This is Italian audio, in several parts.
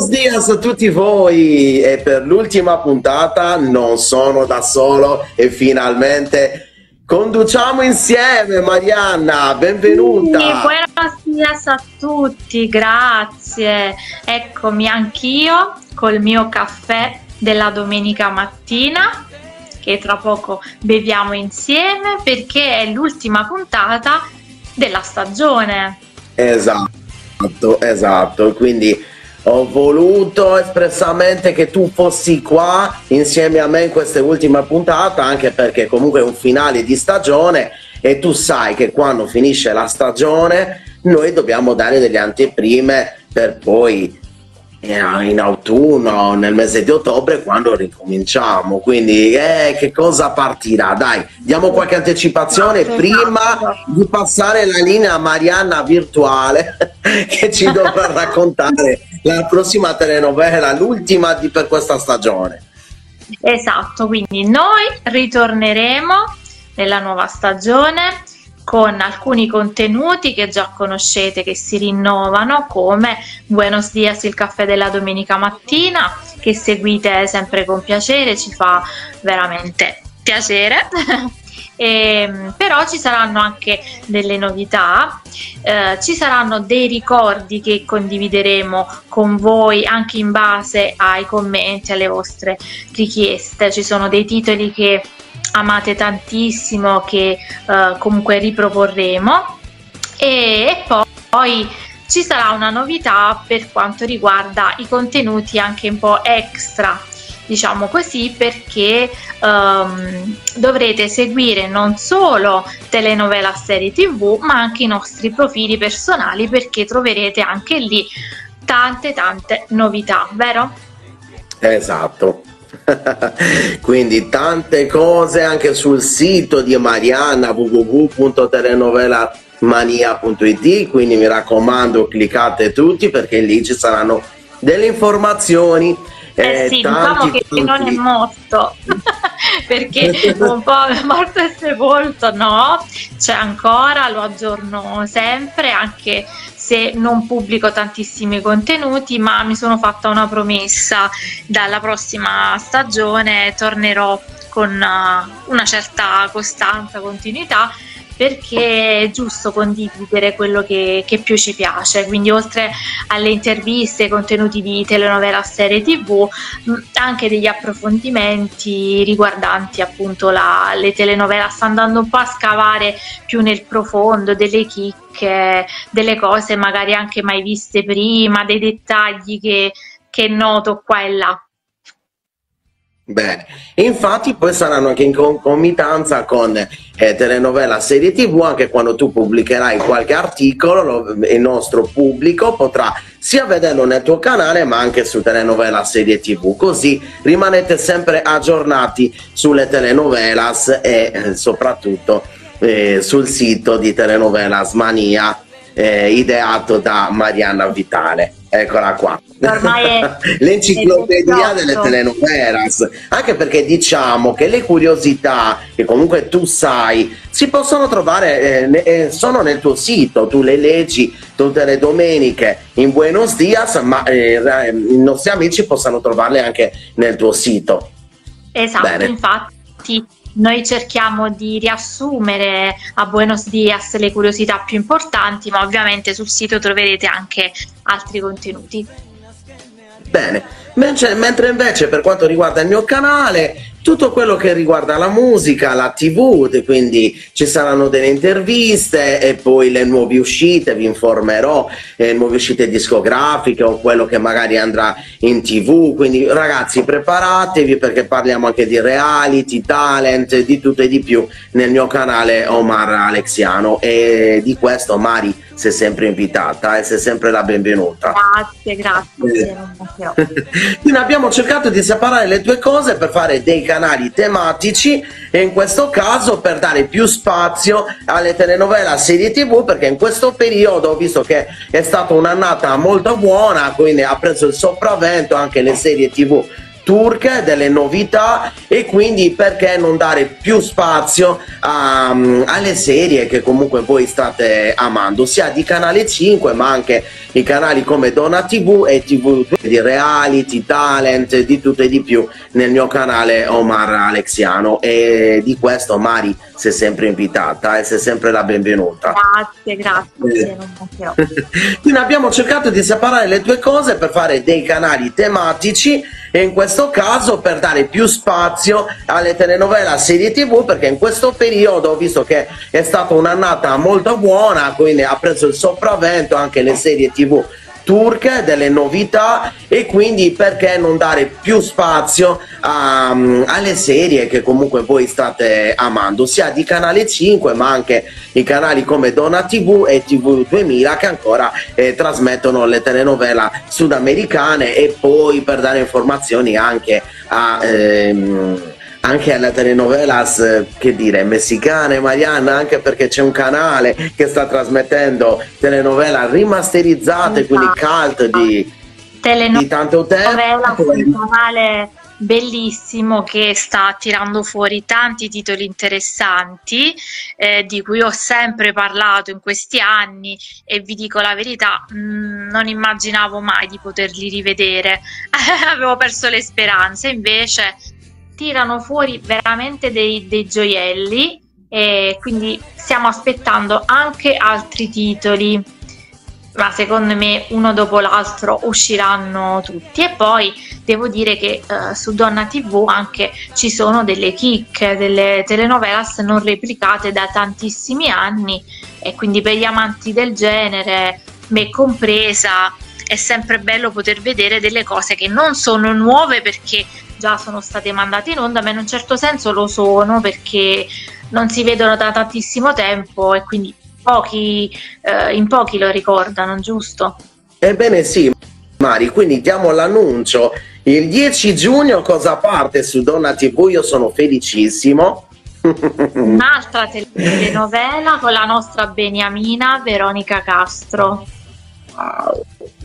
dias a tutti voi e per l'ultima puntata non sono da solo e finalmente conduciamo insieme. Marianna, benvenuta. Sì, buenos dias a tutti, grazie. Eccomi anch'io col mio caffè della domenica mattina che tra poco beviamo insieme perché è l'ultima puntata della stagione. Esatto, quindi ho voluto espressamente che tu fossi qua insieme a me in questa ultima puntata, anche perché comunque è un finale di stagione e tu sai che quando finisce la stagione noi dobbiamo dare delle anteprime per poi in autunno, nel mese di ottobre, quando ricominciamo. Quindi che cosa partirà? Dai, diamo qualche anticipazione prima di passare la linea a Marianna virtuale che ci dovrà raccontare la prossima telenovela, l'ultima per questa stagione. Esatto, quindi noi ritorneremo nella nuova stagione con alcuni contenuti che già conoscete, che si rinnovano, come Buenos Dias, il caffè della domenica mattina, che seguite sempre con piacere, ci fa veramente piacere. Però ci saranno anche delle novità, ci saranno dei ricordi che condivideremo con voi anche in base ai commenti, alle vostre richieste. Ci sono dei titoli che amate tantissimo che comunque riproporremo e poi ci sarà una novità per quanto riguarda i contenuti anche un po' extra, diciamo così, perché dovrete seguire non solo telenovela serie TV ma anche i nostri profili personali, perché troverete anche lì tante novità, vero? Esatto. Quindi tante cose anche sul sito di Marianna, www.telenovelamania.it, quindi mi raccomando cliccate tutti perché lì ci saranno delle informazioni. Sì, diciamo che non è morto perché un po' morto e sepolto, no, c'è ancora, lo aggiorno sempre, anche se non pubblico tantissimi contenuti, ma mi sono fatta una promessa: dalla prossima stagione tornerò con una certa costanza, continuità, perché è giusto condividere quello che più ci piace. Quindi oltre alle interviste, contenuti di telenovela, serie TV, anche degli approfondimenti riguardanti appunto le telenovela. Sta andando un po' a scavare più nel profondo, delle chicche, delle cose magari anche mai viste prima, dei dettagli che noto qua e là. Bene, infatti poi saranno anche in concomitanza con telenovela serie TV, anche quando tu pubblicherai qualche articolo il nostro pubblico potrà sia vederlo nel tuo canale ma anche su telenovela serie TV, così rimanete sempre aggiornati sulle telenovelas e soprattutto sul sito di Telenovelas Mania ideato da Marianna Vitale. Eccola qua, l'enciclopedia delle telenovelas, anche perché diciamo che le curiosità che comunque tu sai si possono trovare, sono nel tuo sito, tu le leggi tutte le domeniche in Buenos Dias, ma i nostri amici possono trovarle anche nel tuo sito. Esatto. Bene. Infatti noi cerchiamo di riassumere a Buenos Dias le curiosità più importanti, ma ovviamente sul sito troverete anche altri contenuti. Bene, mentre invece per quanto riguarda il mio canale, tutto quello che riguarda la musica, la TV, quindi ci saranno delle interviste e poi le nuove uscite, vi informerò, nuove uscite discografiche o quello che magari andrà in TV, quindi ragazzi preparatevi perché parliamo anche di reality, talent, di tutto e di più nel mio canale Omar Alexiano, e di questo Mari sei sempre invitata e sei sempre la benvenuta. Grazie. Quindi abbiamo cercato di separare le due cose per fare dei canali tematici e in questo caso per dare più spazio alle telenovela serie TV, perché in questo periodo ho visto che è stata un'annata molto buona, quindi ha preso il sopravvento anche le serie TV turche, delle novità, e quindi perché non dare più spazio alle serie che comunque voi state amando, sia di Canale 5 ma anche i canali come Donna TV e TV2, di reality, talent, di tutto e di più nel mio canale Omar Alexiano. E di questo Mari sei sempre invitata e sei sempre la benvenuta. Grazie, non mancherò. Quindi abbiamo cercato di separare le due cose per fare dei canali tematici, e in questo caso per dare più spazio alle telenovela, a serie TV, perché in questo periodo ho visto che è stata un'annata molto buona, quindi ha preso il sopravvento anche le serie TV turche, delle novità, e quindi perché non dare più spazio alle serie che comunque voi state amando, sia di Canale 5 ma anche i canali come Donna TV e TV2000 che ancora trasmettono le telenovela sudamericane, e poi per dare informazioni anche anche alle telenovelas, che dire, messicane, Marianna, anche perché c'è un canale che sta trasmettendo telenovela rimasterizzate, quindi cult di tanto tempo. Un canale bellissimo che sta tirando fuori tanti titoli interessanti, di cui ho sempre parlato in questi anni, e vi dico la verità, non immaginavo mai di poterli rivedere. Avevo perso le speranze, invece tirano fuori veramente dei gioielli, e quindi stiamo aspettando anche altri titoli, ma secondo me uno dopo l'altro usciranno tutti. E poi devo dire che su Donna TV anche ci sono delle chicche, delle telenovelas non replicate da tantissimi anni, e quindi per gli amanti del genere, me compresa, è sempre bello poter vedere delle cose che non sono nuove perché già sono state mandate in onda, ma in un certo senso lo sono perché non si vedono da tantissimo tempo, e quindi in pochi lo ricordano, giusto? Ebbene sì, Mari, quindi diamo l'annuncio. Il 10 giugno cosa parte su Donna TV? Io sono felicissimo. Un'altra telenovela con la nostra beniamina Veronica Castro. Wow.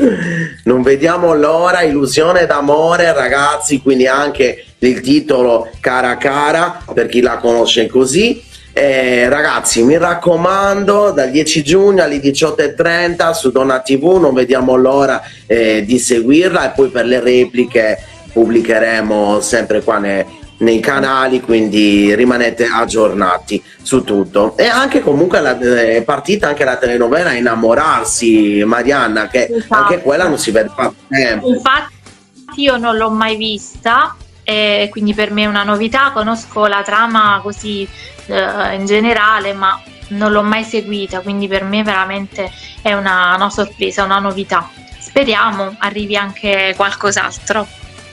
Non vediamo l'ora, illusione d'amore, ragazzi, quindi anche il titolo Cara Cara per chi la conosce così. Ragazzi, mi raccomando, dal 10 giugno alle 18:30 su Donna TV, non vediamo l'ora di seguirla, e poi per le repliche pubblicheremo sempre qua nei canali, quindi rimanete aggiornati su tutto. E anche comunque è partita anche la telenovela Innamorarsi, Marianna, che esatto, anche quella non si vede da tempo. Infatti io non l'ho mai vista, quindi per me è una novità. Conosco la trama così in generale, ma non l'ho mai seguita, quindi per me veramente è una sorpresa, una novità. Speriamo arrivi anche qualcos'altro.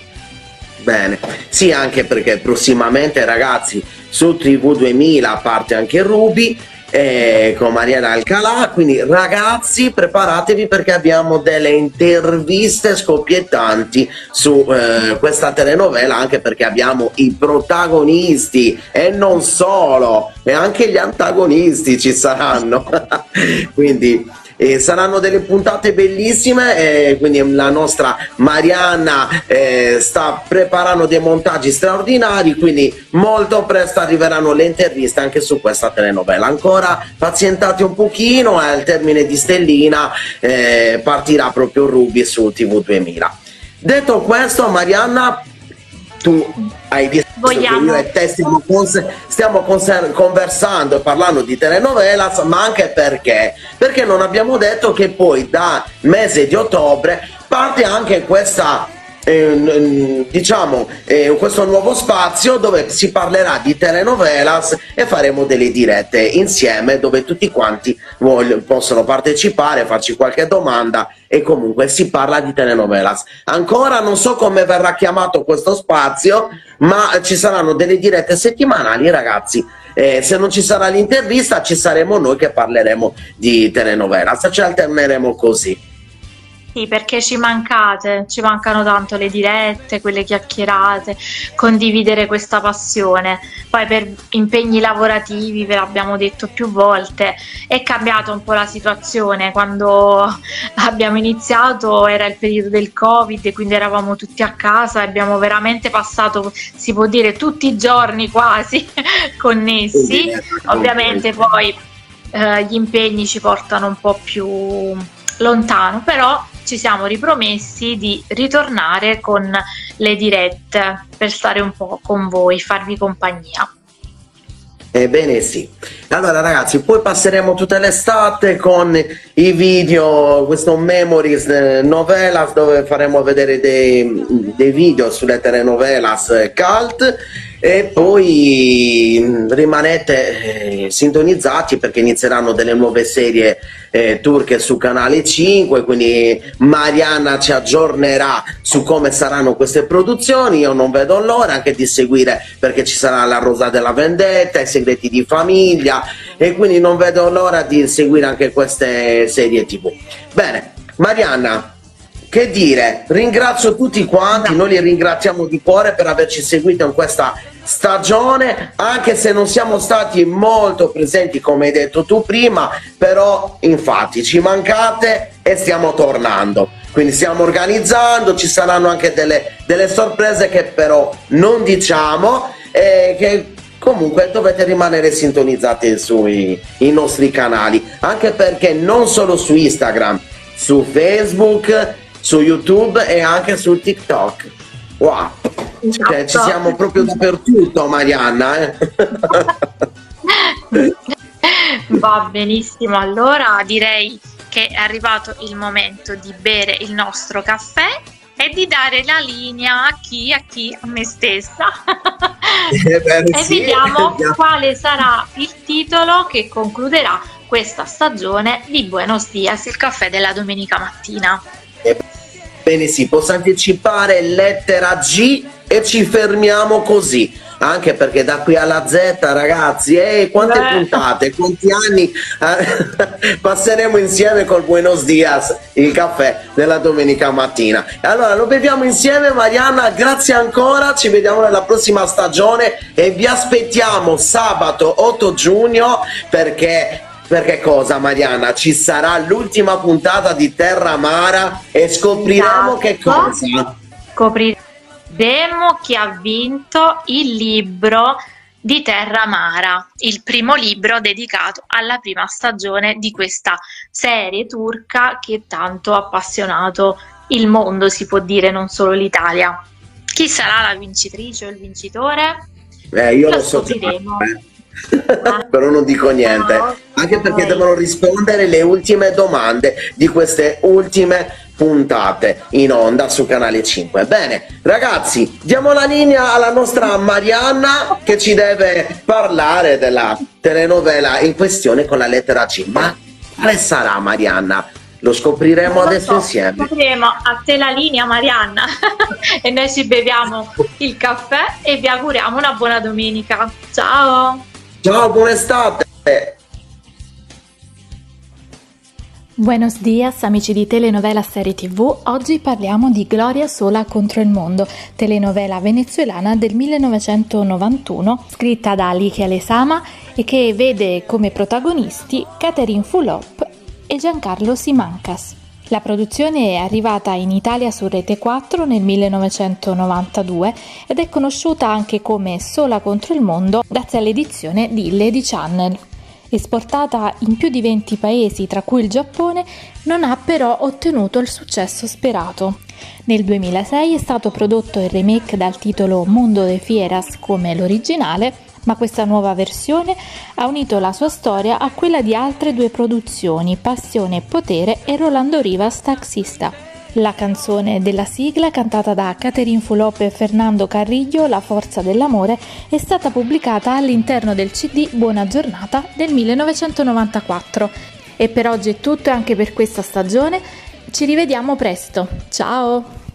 Bene, sì, anche perché prossimamente, ragazzi, su TV2000 parte anche Ruby con Mariana Alcalà, quindi ragazzi preparatevi perché abbiamo delle interviste scoppiettanti su questa telenovela, anche perché abbiamo i protagonisti e non solo, e anche gli antagonisti ci saranno. Quindi saranno delle puntate bellissime, quindi la nostra Marianna sta preparando dei montaggi straordinari, quindi molto presto arriveranno le interviste anche su questa telenovela. Ancora pazientate un pochino, e al termine di Stellina partirà proprio Ruby su TV2000. Detto questo, Marianna, tu hai visto che io e te stiamo conversando e parlando di telenovelas, ma anche perché non abbiamo detto che poi da mese di ottobre parte anche questa diciamo questo nuovo spazio dove si parlerà di telenovelas, e faremo delle dirette insieme dove tutti quanti possono partecipare, farci qualche domanda, e comunque si parla di telenovelas. Ancora non so come verrà chiamato questo spazio, ma ci saranno delle dirette settimanali, ragazzi. Se non ci sarà l'intervista, ci saremo noi che parleremo di telenovelas, ci alterneremo così. sì, perché ci mancano tanto le dirette, quelle chiacchierate, condividere questa passione. Poi per impegni lavorativi, ve l'abbiamo detto più volte, è cambiata un po' la situazione. Quando abbiamo iniziato era il periodo del Covid, quindi eravamo tutti a casa e abbiamo veramente passato, si può dire, tutti i giorni quasi connessi. Ovviamente poi gli impegni ci portano un po' più lontano, però ci siamo ripromessi di ritornare con le dirette per stare un po' con voi, farvi compagnia. Ebbene sì. Allora ragazzi, poi passeremo tutta l'estate con i video, questo Memories Novelas, dove faremo vedere dei video sulle telenovelas cult, e poi rimanete sintonizzati perché inizieranno delle nuove serie turche su Canale 5, quindi Marianna ci aggiornerà su come saranno queste produzioni. Io non vedo l'ora anche di seguire, perché ci sarà La Rosa della Vendetta, I Segreti di Famiglia, e quindi non vedo l'ora di seguire anche queste serie TV. Bene, Marianna, che dire, ringrazio tutti quanti, noi li ringraziamo di cuore per averci seguito in questa stagione, anche se non siamo stati molto presenti come hai detto tu prima, però infatti ci mancate e stiamo tornando, quindi stiamo organizzando, ci saranno anche delle sorprese che però non diciamo, e che comunque dovete rimanere sintonizzati sui nostri canali, anche perché non solo su Instagram, su Facebook, su YouTube e anche su TikTok. Wow, cioè, ci siamo proprio dappertutto, Marianna. Va benissimo, allora direi che è arrivato il momento di bere il nostro caffè e di dare la linea a chi? A me stessa. E Sì, vediamo quale sarà il titolo che concluderà questa stagione di Buenos Dias, il caffè della domenica mattina. Bene, sì, posso anticipare lettera G e ci fermiamo così, anche perché da qui alla Z, ragazzi, quante puntate, quanti anni passeremo insieme col Buenos Dias, il caffè della domenica mattina. Allora lo beviamo insieme, Marianna, grazie ancora, ci vediamo nella prossima stagione e vi aspettiamo sabato 8 giugno perché cosa, Marianna? Ci sarà l'ultima puntata di Terra Amara e scopriremo che cosa? Scopriremo chi ha vinto il libro di Terra Amara, il primo libro dedicato alla prima stagione di questa serie turca che tanto ha appassionato il mondo, si può dire, non solo l'Italia. Chi sarà la vincitrice o il vincitore? Io lo so, però non dico niente, anche perché devono rispondere le ultime domande di queste ultime puntate in onda su Canale 5. Bene ragazzi, diamo la linea alla nostra Marianna che ci deve parlare della telenovela in questione con la lettera G. Ma quale sarà, Marianna? Lo scopriremo adesso insieme. Scopriremo. A te la linea, Marianna. E noi ci beviamo il caffè e vi auguriamo una buona domenica. Ciao. Ciao, buona estate. Buenos dias amici di Telenovela Serie TV, oggi parliamo di Gloria sola contro il mondo, telenovela venezuelana del 1991 scritta da Alicia Lezama e che vede come protagonisti Catherine Fulop e Giancarlo Simancas. La produzione è arrivata in Italia su Rete 4 nel 1992 ed è conosciuta anche come Sola contro il mondo grazie all'edizione di Lady Channel. Esportata in più di 20 paesi, tra cui il Giappone, non ha però ottenuto il successo sperato. Nel 2006 è stato prodotto il remake dal titolo Mundo de Fieras come l'originale, ma questa nuova versione ha unito la sua storia a quella di altre due produzioni, Passione e Potere e Rolando Rivas Taxista. La canzone della sigla, cantata da Catherine Fulop e Fernando Carrillo, La forza dell'amore, è stata pubblicata all'interno del CD Buona giornata del 1994. E per oggi è tutto anche per questa stagione. Ci rivediamo presto. Ciao!